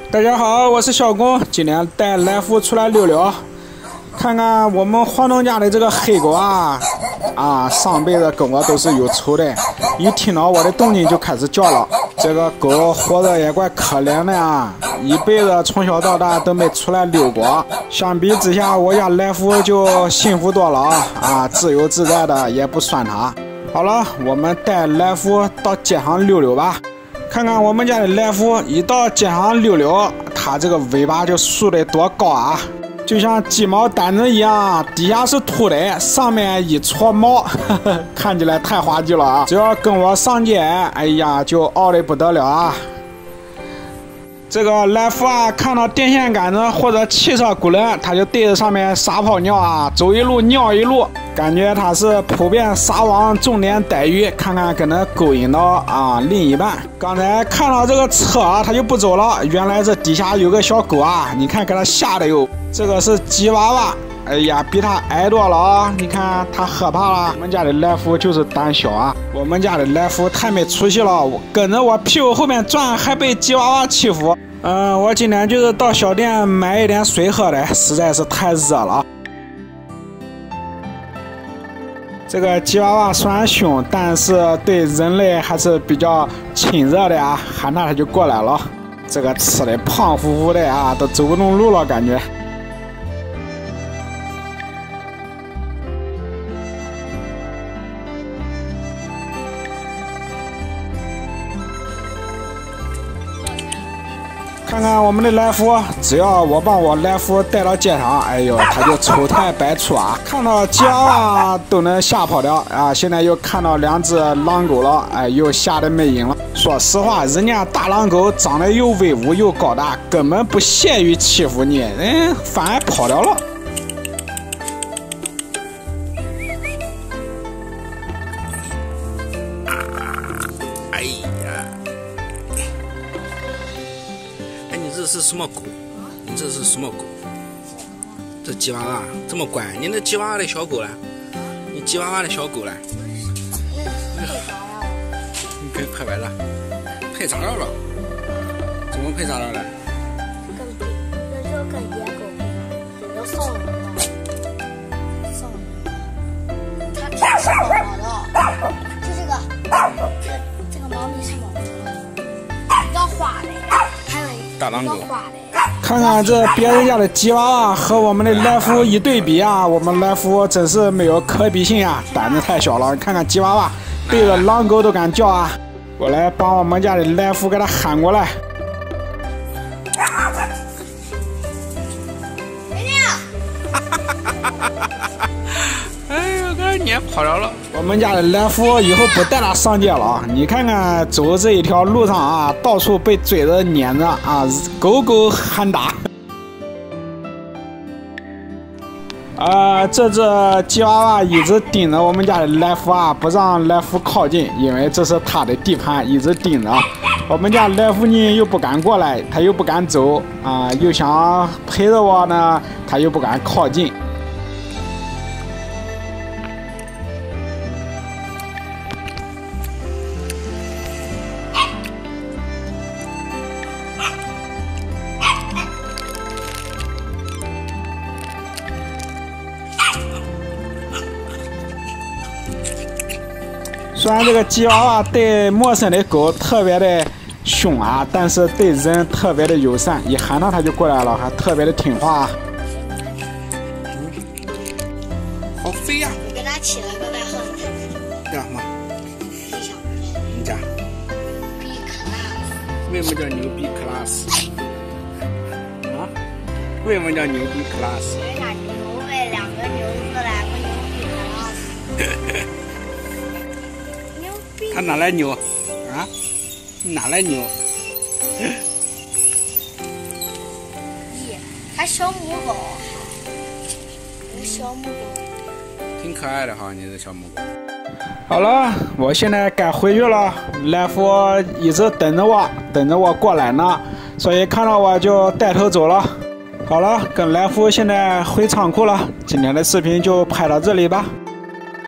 大家好，我是小公，今天带来福出来溜溜，看看我们黄东家的这个黑狗啊，上辈子跟我都是有仇的，一听到我的动静就开始叫了。这个狗活着也怪可怜的啊，一辈子从小到大都没出来溜过。相比之下，我家来福就幸福多了啊，自由自在的，也不拴它。好了，我们带来福到街上溜溜吧。看看我们家的来福，一到街上溜溜，它这个尾巴就竖得多高啊，就像鸡毛掸子一样，底下是凸的，上面一撮毛，看起来太滑稽了啊！只要跟我上街，哎呀，就傲得不得了啊！这个来福啊，看到电线杆子或者汽车轱辘，他就对着上面撒泡尿啊，走一路尿一路，感觉他是普遍撒网重点逮鱼，看看跟他勾引到另一半。刚才看到这个车，他就不走了，原来这底下有个小狗啊，你看给他吓的哟。这个是吉娃娃，哎呀，比他矮多了啊！你看他害怕了。我们家的来福就是胆小啊，我们家的来福太没出息了，跟着我屁股后面转，还被吉娃娃欺负。我今天就是到小店买一点水喝的，实在是太热了。这个吉娃娃虽然凶，但是对人类还是比较亲热的啊，喊它就过来了。这个吃的胖乎乎的啊，都走不动路了感觉。看看我们的来福，只要我把我来福带到街上，哎呦，他就丑态百出啊！看到吉娃娃都能吓跑掉啊！现在又看到两只狼狗了，哎，又吓得没影了。说实话，人家大狼狗长得又威武又高大，根本不屑于欺负你，反而跑掉了。 哎呀！你这是什么狗？你这是什么狗？这吉娃娃这么乖，你那吉娃娃的小狗呢？你吉娃娃的小狗呢？你配拍白了？配啥了？怎么配啥了？ 这就跟野狗配，要送人了，送人。它挺是毛毛的，就这个毛咪是毛毛的，要花的，还有一个大狼狗。 看看这别人家的吉娃娃和我们的来福一对比啊，我们来福真是没有可比性啊，胆子太小了。看看吉娃娃对着狼狗都敢叫啊！我来帮我们家的来福给他喊过来。 哎呦，给撵跑了！ 我们家的来福以后不带他上街了，你看看走这一条路上啊，到处被追着撵着啊，狗狗喊打。这只吉娃娃一直盯着我们家的来福啊，不让来福靠近，因为这是他的地盘，一直盯着。我们家来福呢又不敢过来，他又不敢走啊，又想陪着我呢，他又不敢靠近。虽然这个吉娃娃对陌生的狗特别的凶啊，但是对人特别的友善，一喊它就过来了，还特别的听话。 好肥呀！ 我给它起了个外号， 叫什么？你家？ 比克拉斯。 为什么叫牛逼 class？ 啊？为什么叫牛逼 class？ 因为它牛呗，两个牛字来个牛逼克拉斯。 他哪来牛？啊？哪来牛？ 还小母狗，有小母狗， 挺可爱的哈，你这小母狗。 好了，我现在该回去了。来福一直等着我过来呢，所以看到我就带头走了。好了，跟来福现在回仓库了。今天的视频就拍到这里吧。